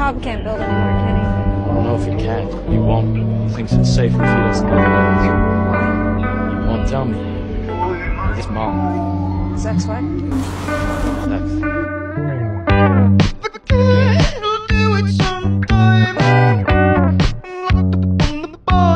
Bob can't build anymore, can he? I don't know if he can. He won't. He thinks it's safer if he doesn't know. Why? He won't tell me. With his mom. His ex-wife? Sex.